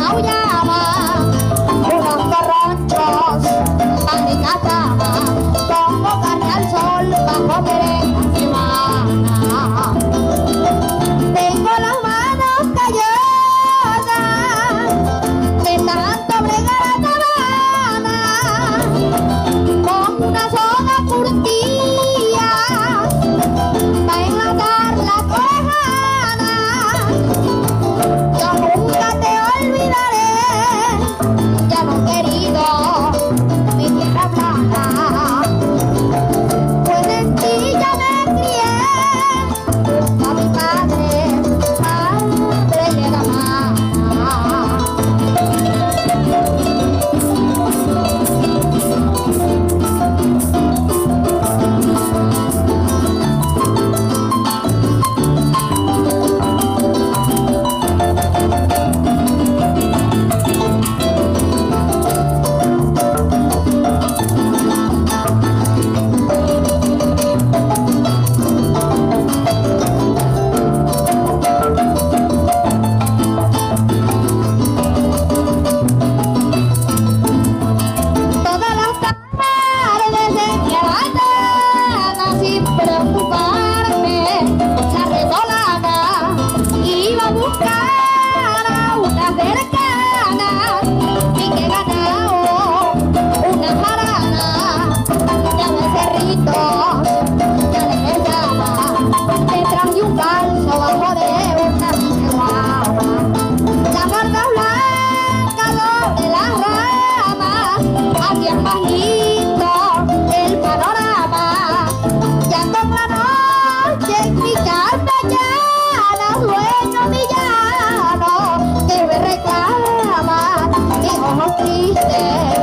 aullaba, unos corronchos van de cazaba, pongo carne al sol bajo merengua semana. Tengo las manos calladas de tanto bregar a sabana, con una soga curtida para enlatar la cojana. Yo nunca te olvidaré, ya no querido, mi tierra plana, pues en ti yo me crié, a mi padre, madre y hermana. Todas las tardes en mi ventana, sin preocuparme, la retolana iba a buscar a una cercana y que ganado una jarana. Ya de cerritos, ya le echaba detrás de un calzo bajo de una guava. La barca blanca sobre las ramas hacían más lindo el panorama. Ya con la noche en mi campellana sueño villano que me reclama mis ojos tristes